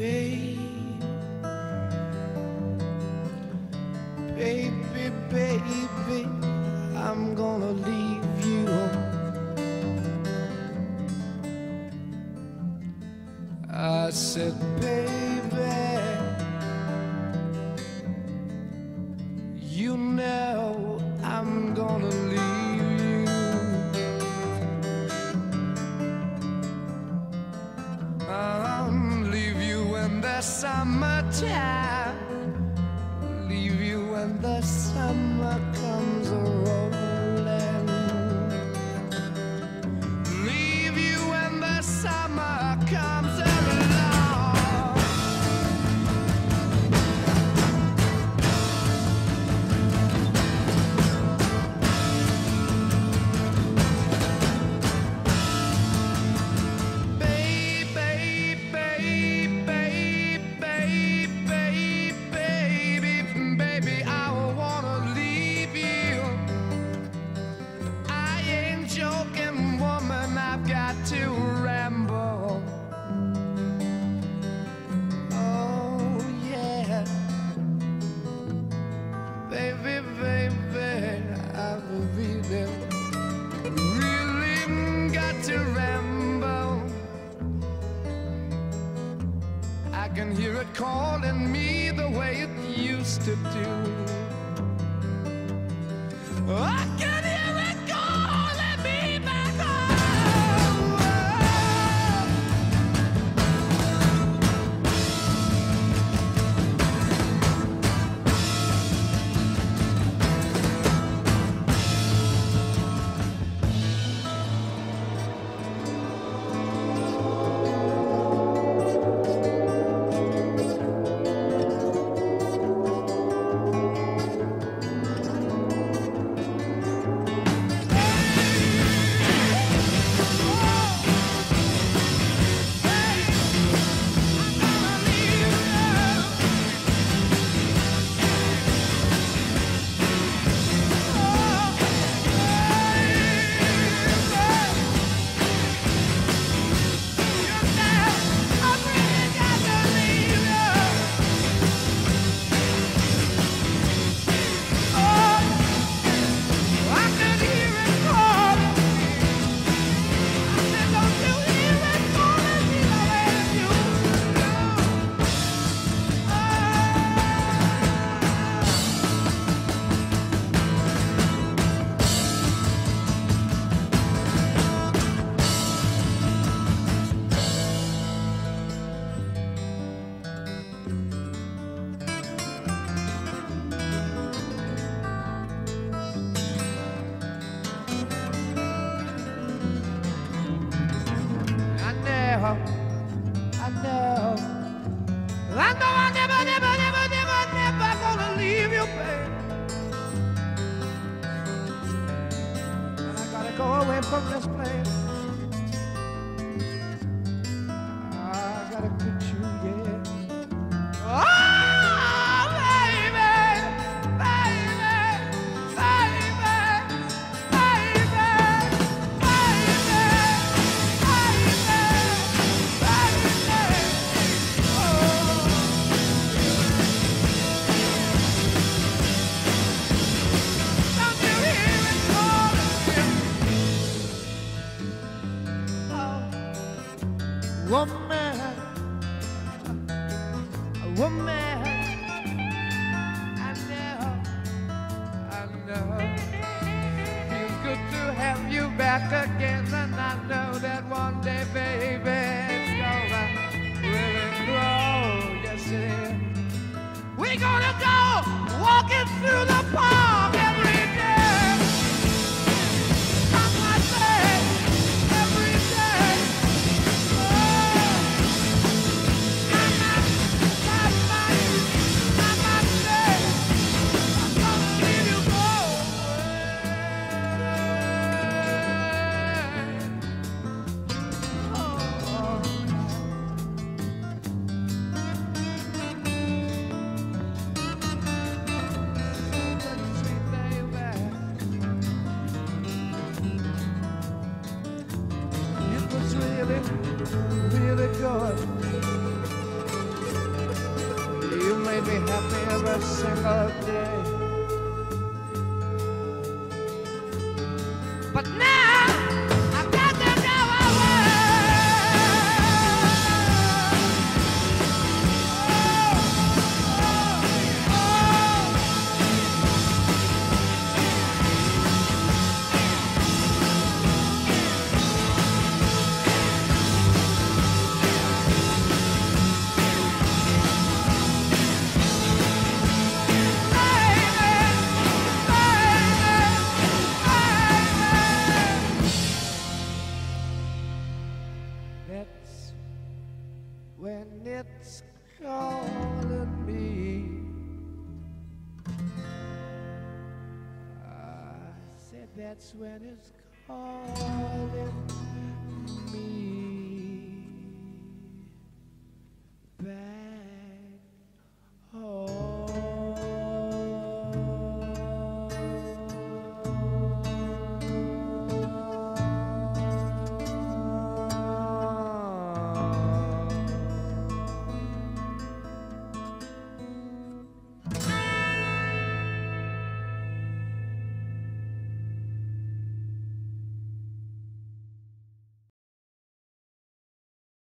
Baby, baby, I'm gonna leave you. I said, baby, you know I'm gonna leave you. I'll leave you in the summertime, leave you when the summer comes rolling, leave you when the summer comes along. Baby, I wanna leave you. I ain't joking, woman, I've got to ramble. Oh yeah, baby, baby, I've really got to ramble. I can hear it calling me the way it used to do. I can hear it calling me back home. I never gonna leave you, babe. And I gotta go away from this place. I gotta quit you, yeah. Oh, baby, baby, baby, baby, woman, woman, I know, feels good to have you back again, and I know that one day, baby, it's gonna really grow. Yes, it is. We're gonna go walking through the park every day. I might say every day. be happy every single day. But now I've got to go away. That's when it's calling me. I said that's when it's calling me.